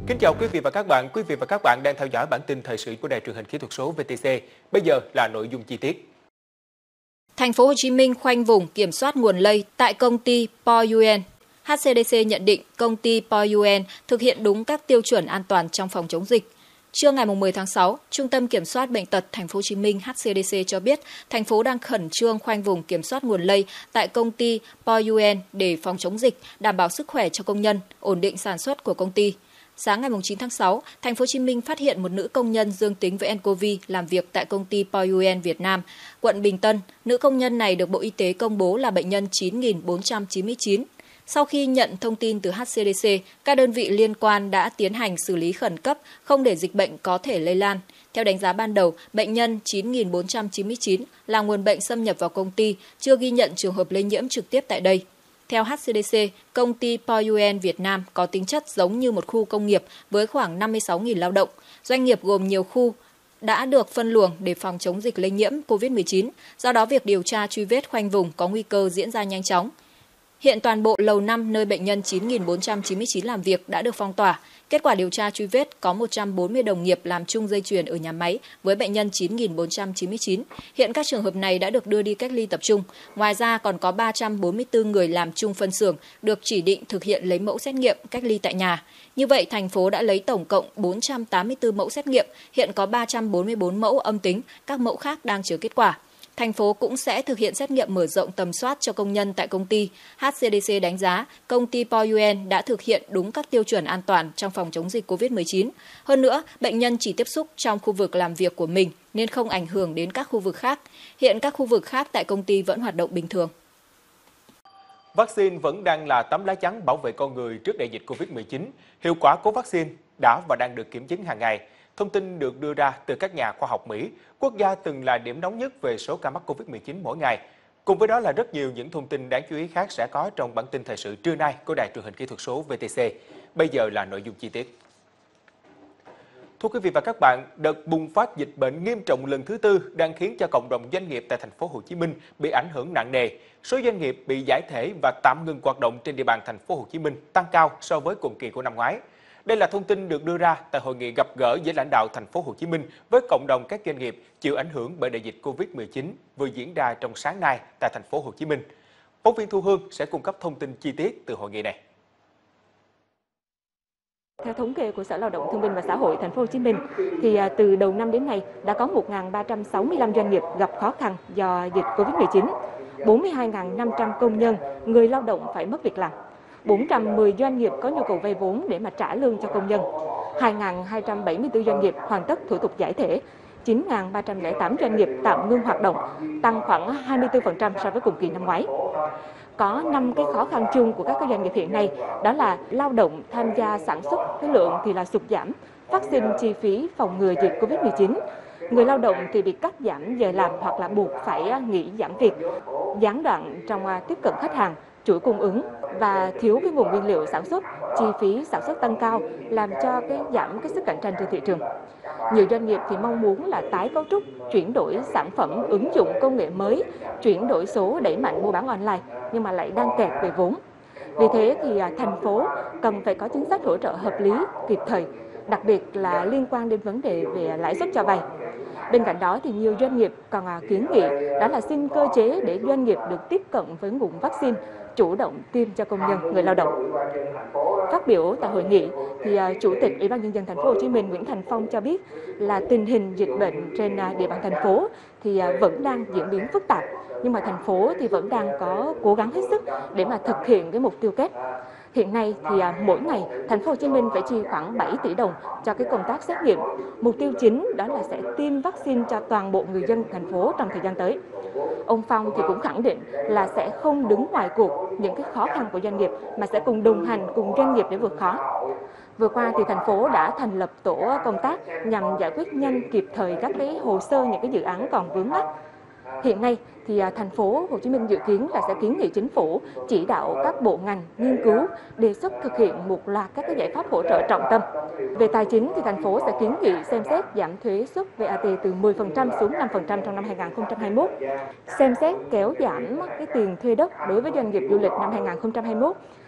Kính chào quý vị và các bạn. Quý vị và các bạn đang theo dõi bản tin thời sự của Đài truyền hình kỹ thuật số VTC. Bây giờ là nội dung chi tiết. Thành phố Hồ Chí Minh khoanh vùng kiểm soát nguồn lây tại công ty POUN. HCDC nhận định công ty POUN thực hiện đúng các tiêu chuẩn an toàn trong phòng chống dịch. Trưa ngày 10 tháng 6, Trung tâm Kiểm soát Bệnh tật Thành phố Hồ Chí Minh HCDC cho biết thành phố đang khẩn trương khoanh vùng kiểm soát nguồn lây tại công ty POUN để phòng chống dịch, đảm bảo sức khỏe cho công nhân, ổn định sản xuất của công ty. Sáng ngày 9 tháng 6, Thành phố Hồ Chí Minh phát hiện một nữ công nhân dương tính với nCoV làm việc tại công ty POUN Việt Nam, quận Bình Tân. Nữ công nhân này được Bộ Y tế công bố là bệnh nhân 9499. Sau khi nhận thông tin từ HCDC, các đơn vị liên quan đã tiến hành xử lý khẩn cấp, không để dịch bệnh có thể lây lan. Theo đánh giá ban đầu, bệnh nhân 9499 là nguồn bệnh xâm nhập vào công ty, chưa ghi nhận trường hợp lây nhiễm trực tiếp tại đây. Theo HCDC, công ty POUN Việt Nam có tính chất giống như một khu công nghiệp với khoảng 56.000 lao động. Doanh nghiệp gồm nhiều khu đã được phân luồng để phòng chống dịch lây nhiễm COVID-19, do đó việc điều tra truy vết khoanh vùng có nguy cơ diễn ra nhanh chóng. Hiện toàn bộ lầu 5 nơi bệnh nhân 9499 làm việc đã được phong tỏa. Kết quả điều tra truy vết có 140 đồng nghiệp làm chung dây chuyền ở nhà máy với bệnh nhân 9499. Hiện các trường hợp này đã được đưa đi cách ly tập trung. Ngoài ra còn có 344 người làm chung phân xưởng được chỉ định thực hiện lấy mẫu xét nghiệm cách ly tại nhà. Như vậy, thành phố đã lấy tổng cộng 484 mẫu xét nghiệm, hiện có 344 mẫu âm tính, các mẫu khác đang chờ kết quả. Thành phố cũng sẽ thực hiện xét nghiệm mở rộng tầm soát cho công nhân tại công ty. HCDC đánh giá công ty POUN đã thực hiện đúng các tiêu chuẩn an toàn trong phòng chống dịch COVID-19. Hơn nữa, bệnh nhân chỉ tiếp xúc trong khu vực làm việc của mình nên không ảnh hưởng đến các khu vực khác. Hiện các khu vực khác tại công ty vẫn hoạt động bình thường. Vaccine vẫn đang là tấm lá chắn bảo vệ con người trước đại dịch COVID-19. Hiệu quả của vaccine đã và đang được kiểm chứng hàng ngày. Thông tin được đưa ra từ các nhà khoa học Mỹ, quốc gia từng là điểm nóng nhất về số ca mắc COVID-19 mỗi ngày. Cùng với đó là rất nhiều những thông tin đáng chú ý khác sẽ có trong bản tin thời sự trưa nay của Đài truyền hình kỹ thuật số VTC. Bây giờ là nội dung chi tiết. Thưa quý vị và các bạn, đợt bùng phát dịch bệnh nghiêm trọng lần thứ tư đang khiến cho cộng đồng doanh nghiệp tại thành phố Hồ Chí Minh bị ảnh hưởng nặng nề. Số doanh nghiệp bị giải thể và tạm ngừng hoạt động trên địa bàn thành phố Hồ Chí Minh tăng cao so với cùng kỳ của năm ngoái. Đây là thông tin được đưa ra tại hội nghị gặp gỡ với lãnh đạo thành phố Hồ Chí Minh với cộng đồng các doanh nghiệp chịu ảnh hưởng bởi đại dịch Covid-19 vừa diễn ra trong sáng nay tại thành phố Hồ Chí Minh. Phóng viên Thu Hương sẽ cung cấp thông tin chi tiết từ hội nghị này. Theo thống kê của Sở Lao động Thương binh và Xã hội thành phố Hồ Chí Minh thì từ đầu năm đến nay đã có 1.365 doanh nghiệp gặp khó khăn do dịch Covid-19, 42.500 công nhân, người lao động phải mất việc làm. 410 doanh nghiệp có nhu cầu vay vốn để mà trả lương cho công nhân, 2.274 doanh nghiệp hoàn tất thủ tục giải thể, 9.308 doanh nghiệp tạm ngưng hoạt động, tăng khoảng 24% so với cùng kỳ năm ngoái. Có 5 cái khó khăn chung của các doanh nghiệp hiện nay, đó là lao động tham gia sản xuất, cái lượng thì là sụt giảm, phát sinh chi phí phòng ngừa dịch Covid-19. Người lao động thì bị cắt giảm giờ làm hoặc là buộc phải nghỉ giảm việc, gián đoạn trong tiếp cận khách hàng, chuỗi cung ứng và thiếu cái nguồn nguyên liệu sản xuất, chi phí sản xuất tăng cao làm cho giảm cái sức cạnh tranh trên thị trường. Nhiều doanh nghiệp thì mong muốn là tái cấu trúc, chuyển đổi sản phẩm, ứng dụng công nghệ mới, chuyển đổi số, đẩy mạnh mua bán online nhưng mà lại đang kẹt về vốn. Vì thế thì thành phố cần phải có chính sách hỗ trợ hợp lý, kịp thời, đặc biệt là liên quan đến vấn đề về lãi suất cho vay. Bên cạnh đó thì nhiều doanh nghiệp còn kiến nghị đó là xin cơ chế để doanh nghiệp được tiếp cận với nguồn vaccine, chủ động tiêm cho công nhân, người lao động. Phát biểu tại hội nghị thì Chủ tịch Ủy ban nhân dân thành phố Hồ Chí Minh Nguyễn Thành Phong cho biết là tình hình dịch bệnh trên địa bàn thành phố thì vẫn đang diễn biến phức tạp, nhưng mà thành phố thì vẫn đang có cố gắng hết sức để mà thực hiện cái mục tiêu kép. Hiện nay thì mỗi ngày thành phố Hồ Chí Minh phải chi khoảng 7 tỷ đồng cho cái công tác xét nghiệm. Mục tiêu chính đó là sẽ tiêm vaccine cho toàn bộ người dân thành phố trong thời gian tới. Ông Phong thì cũng khẳng định là sẽ không đứng ngoài cuộc những cái khó khăn của doanh nghiệp mà sẽ cùng đồng hành cùng doanh nghiệp để vượt khó. Vừa qua thì thành phố đã thành lập tổ công tác nhằm giải quyết nhanh kịp thời các cái hồ sơ những cái dự án còn vướng mắc. Hiện nay thì thành phố Hồ Chí Minh dự kiến là sẽ kiến nghị chính phủ chỉ đạo các bộ ngành nghiên cứu đề xuất thực hiện một loạt các cái giải pháp hỗ trợ trọng tâm. Về tài chính thì thành phố sẽ kiến nghị xem xét giảm thuế suất VAT từ 10% xuống 5% trong năm 2021, xem xét kéo giảm cái tiền thuê đất đối với doanh nghiệp du lịch năm 2021,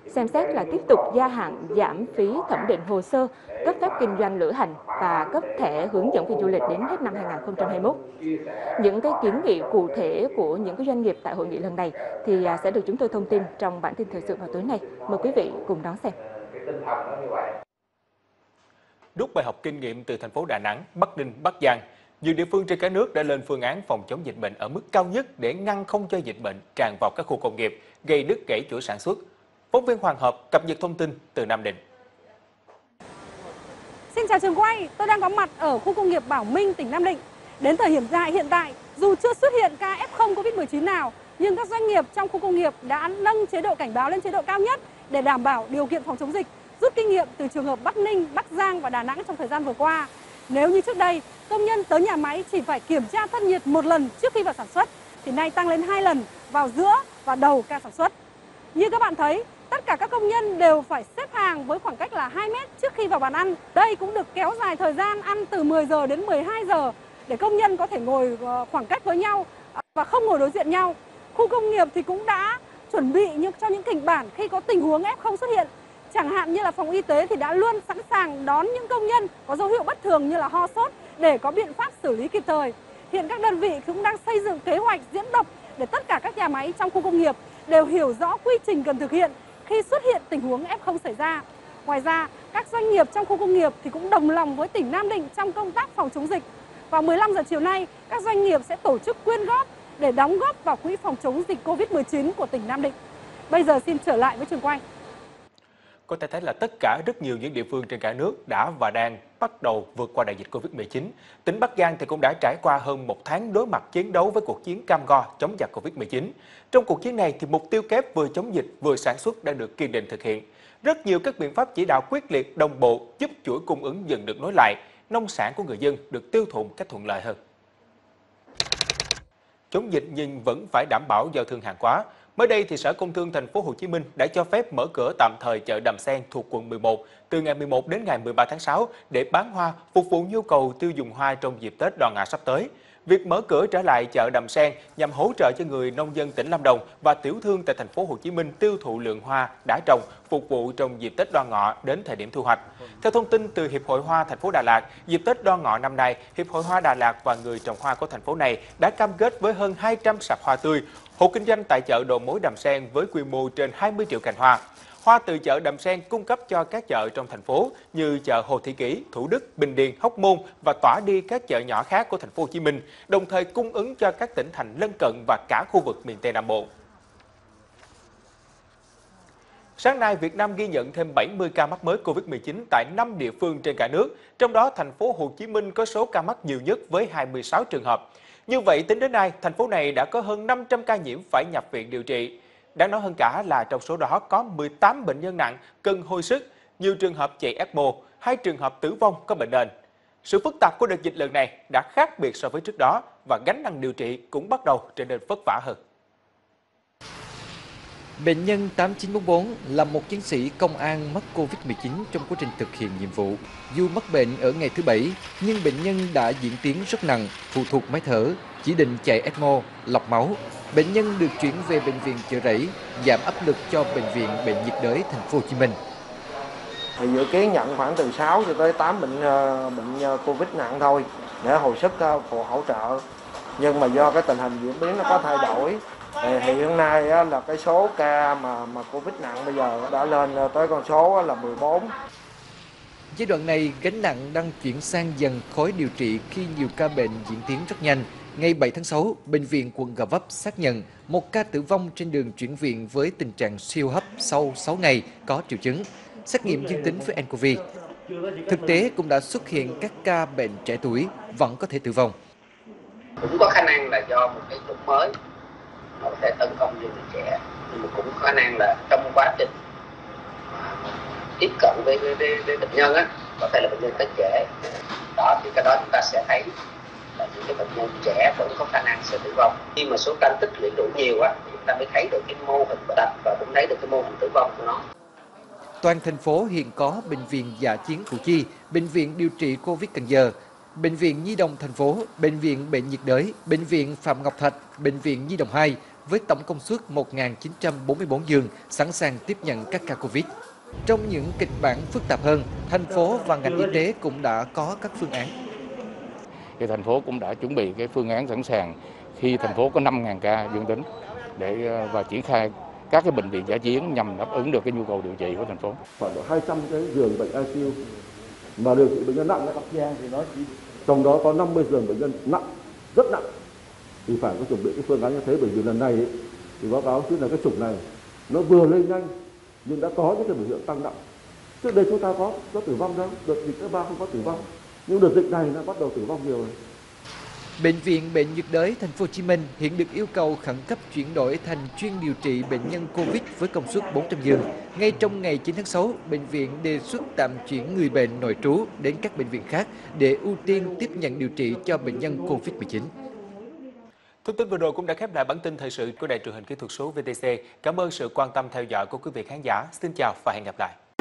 xem xét là tiếp tục gia hạn giảm phí thẩm định hồ sơ, cấp phép kinh doanh lữ hành và cấp thẻ hướng dẫn viên du lịch đến hết năm 2021. Những cái kiến nghị cụ thể của những cái doanh nghiệp tại hội nghị lần này thì sẽ được chúng tôi thông tin trong bản tin thời sự vào tối nay. Mời quý vị cùng đón xem. Rút bài học kinh nghiệm từ thành phố Đà Nẵng, Bắc Ninh, Bắc Giang, nhiều địa phương trên cả nước đã lên phương án phòng chống dịch bệnh ở mức cao nhất để ngăn không cho dịch bệnh tràn vào các khu công nghiệp, gây đứt gãy chuỗi sản xuất. Phóng viên Hoàng Hợp cập nhật thông tin từ Nam Định. Xin chào trường quay, tôi đang có mặt ở khu công nghiệp Bảo Minh, tỉnh Nam Định. Đến thời điểm hiện tại, dù chưa xuất hiện ca F0 Covid-19 nào, nhưng các doanh nghiệp trong khu công nghiệp đã nâng chế độ cảnh báo lên chế độ cao nhất để đảm bảo điều kiện phòng chống dịch, rút kinh nghiệm từ trường hợp Bắc Ninh, Bắc Giang và Đà Nẵng trong thời gian vừa qua. Nếu như trước đây, công nhân tới nhà máy chỉ phải kiểm tra thân nhiệt một lần trước khi vào sản xuất, thì nay tăng lên 2 lần vào giữa và đầu ca sản xuất. Như các bạn thấy, tất cả các công nhân đều phải xếp hàng với khoảng cách là 2 mét trước khi vào bàn ăn. Đây cũng được kéo dài thời gian ăn từ 10 giờ đến 12 giờ để công nhân có thể ngồi khoảng cách với nhau và không ngồi đối diện nhau. Khu công nghiệp thì cũng đã chuẩn bị cho những kịch bản khi có tình huống F0 xuất hiện. Chẳng hạn như là phòng y tế thì đã luôn sẵn sàng đón những công nhân có dấu hiệu bất thường như là ho sốt để có biện pháp xử lý kịp thời. Hiện các đơn vị cũng đang xây dựng kế hoạch diễn tập để tất cả các nhà máy trong khu công nghiệp đều hiểu rõ quy trình cần thực hiện khi xuất hiện tình huống F0 xảy ra. Ngoài ra, các doanh nghiệp trong khu công nghiệp thì cũng đồng lòng với tỉnh Nam Định trong công tác phòng chống dịch. Vào 15 giờ chiều nay, các doanh nghiệp sẽ tổ chức quyên góp để đóng góp vào quỹ phòng chống dịch Covid-19 của tỉnh Nam Định. Bây giờ xin trở lại với trường quay. Có thể thấy là tất cả rất nhiều những địa phương trên cả nước đã và đang bắt đầu vượt qua đại dịch Covid-19. Tỉnh Bắc Giang thì cũng đã trải qua hơn 1 tháng đối mặt chiến đấu với cuộc chiến cam go chống giặc Covid-19. Trong cuộc chiến này thì mục tiêu kép vừa chống dịch vừa sản xuất đang được kiên định thực hiện. Rất nhiều các biện pháp chỉ đạo quyết liệt đồng bộ giúp chuỗi cung ứng dần được nối lại, nông sản của người dân được tiêu thụ một cách thuận lợi hơn. Chống dịch nhưng vẫn phải đảm bảo giao thương hàng hóa. Mới đây thì Sở Công Thương Thành phố Hồ Chí Minh đã cho phép mở cửa tạm thời chợ Đầm Sen thuộc quận 11 từ ngày 11 đến ngày 13 tháng 6 để bán hoa phục vụ nhu cầu tiêu dùng hoa trong dịp Tết Đoan Ngọ sắp tới. Việc mở cửa trở lại chợ Đầm Sen nhằm hỗ trợ cho người nông dân tỉnh Lâm Đồng và tiểu thương tại Thành phố Hồ Chí Minh tiêu thụ lượng hoa đã trồng phục vụ trong dịp Tết Đoan Ngọ đến thời điểm thu hoạch. Theo thông tin từ Hiệp hội Hoa thành phố Đà Lạt, dịp Tết Đoan Ngọ năm nay, Hiệp hội Hoa Đà Lạt và người trồng hoa của thành phố này đã cam kết với hơn 200 sạp hoa tươi, hộ kinh doanh tại chợ đầu mối Đầm Sen với quy mô trên 20 triệu cành hoa. Hoa từ chợ Đầm Sen cung cấp cho các chợ trong thành phố như chợ Hồ Thị Kỷ, Thủ Đức, Bình Điền, Hóc Môn và tỏa đi các chợ nhỏ khác của thành phố Hồ Chí Minh, đồng thời cung ứng cho các tỉnh thành lân cận và cả khu vực miền Tây Nam Bộ. Sáng nay, Việt Nam ghi nhận thêm 70 ca mắc mới Covid-19 tại 5 địa phương trên cả nước, trong đó thành phố Hồ Chí Minh có số ca mắc nhiều nhất với 26 trường hợp. Như vậy, tính đến nay, thành phố này đã có hơn 500 ca nhiễm phải nhập viện điều trị. Đáng nói hơn cả là trong số đó có 18 bệnh nhân nặng cần hồi sức, nhiều trường hợp chạy ECMO, 2 trường hợp tử vong có bệnh nền. Sự phức tạp của đợt dịch lần này đã khác biệt so với trước đó và gánh nặng điều trị cũng bắt đầu trở nên vất vả hơn. Bệnh nhân 8944 là một chiến sĩ công an mắc Covid-19 trong quá trình thực hiện nhiệm vụ. Dù mắc bệnh ở ngày thứ 7, nhưng bệnh nhân đã diễn tiến rất nặng, phụ thuộc máy thở, chỉ định chạy ECMO, lọc máu. Bệnh nhân được chuyển về bệnh viện Chợ Rẫy, giảm áp lực cho bệnh viện Bệnh nhiệt đới Thành phố Hồ Chí Minh. Thì dự kiến nhận khoảng từ 6 cho tới 8 bệnh Covid nặng thôi để hồi sức hỗ trợ. Nhưng mà do cái tình hình diễn biến nó có thay đổi thì hiện nay là cái số ca mà Covid nặng bây giờ đã lên tới con số là 14. Giai đoạn này, gánh nặng đang chuyển sang dần khối điều trị khi nhiều ca bệnh diễn tiến rất nhanh. Ngày 7 tháng 6, Bệnh viện quận Gò Vấp xác nhận một ca tử vong trên đường chuyển viện với tình trạng siêu hấp sau 6 ngày có triệu chứng, xét nghiệm dương tính với nCoV. Thực tế cũng đã xuất hiện các ca bệnh trẻ tuổi vẫn có thể tử vong. Cũng có khả năng là do một cái chủng mới nó có thể tấn công vô người trẻ, nhưng mà cũng có khả năng là trong quá trình tiếp cận với bệnh nhân á, có thể là bệnh nhân tới trễ. Đó thì cái đó chúng ta sẽ thấy là những cái bệnh nhân trẻ vẫn có khả năng sẽ tử vong. Khi mà số ca tích lũy đủ nhiều á, thì chúng ta mới thấy được cái mô hình bệnh tật và cũng thấy được cái mô hình tử vong của nó. Toàn thành phố hiện có Bệnh viện Dã chiến Củ Chi, Bệnh viện điều trị Covid Cần Giờ, Bệnh viện Nhi đồng thành phố, Bệnh viện Bệnh nhiệt đới, Bệnh viện Phạm Ngọc Thạch, Bệnh viện Nhi đồng 2, với tổng công suất 1.944 giường sẵn sàng tiếp nhận các ca Covid. Trong những kịch bản phức tạp hơn, thành phố và ngành y tế cũng đã có các phương án. Thì thành phố cũng đã chuẩn bị cái phương án sẵn sàng khi thành phố có 5.000 ca dương tính và triển khai các cái bệnh viện dã chiến nhằm đáp ứng được cái nhu cầu điều trị của thành phố. Khoảng độ 200 cái giường bệnh ICU mà điều trị bệnh nhân nặng thì nó trong đó có 50 giường bệnh nhân nặng, rất nặng thì phải có chuẩn bị cái phương án như thế, bởi vì lần này thì báo cáo chứ là cái chủng này nó vừa lên nhanh nhưng đã có những cái biểu hiện tăng nặng. Trước đây chúng ta có tử vong đâu, đợt dịch thứ 3 không có tử vong, nhưng đợt dịch này nó bắt đầu tử vong nhiều rồi. Bệnh viện Bệnh nhiệt đới Thành phố Hồ Chí Minh hiện được yêu cầu khẩn cấp chuyển đổi thành chuyên điều trị bệnh nhân Covid với công suất 400 giường. Ngay trong ngày 9 tháng 6, bệnh viện đề xuất tạm chuyển người bệnh nội trú đến các bệnh viện khác để ưu tiên tiếp nhận điều trị cho bệnh nhân Covid-19. Thông tin vừa rồi cũng đã khép lại bản tin thời sự của Đài truyền hình kỹ thuật số VTC. Cảm ơn sự quan tâm theo dõi của quý vị khán giả. Xin chào và hẹn gặp lại.